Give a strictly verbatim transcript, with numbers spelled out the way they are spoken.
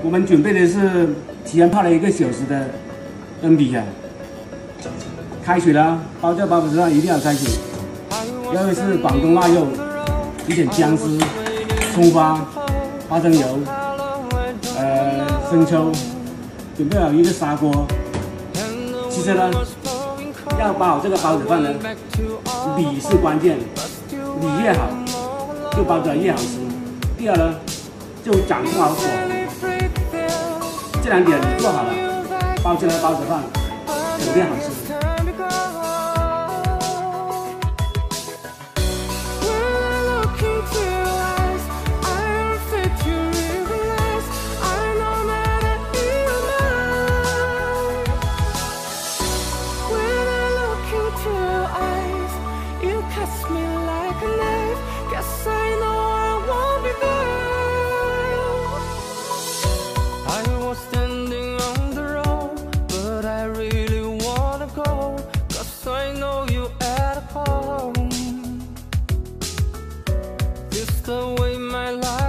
我们准备的是提前泡了一个小时的恩比啊，开水了，包在包子上一定要开水。第二个是广东腊肉，一点姜丝、葱花、花生油，呃，生抽，准备好一个砂锅。其实呢，要包好这个包子饭呢，米是关键，米越好，就包出来越好吃。第二呢，就掌控好火，这两点你做好了，包出来的包子饭肯定好吃。 The way my life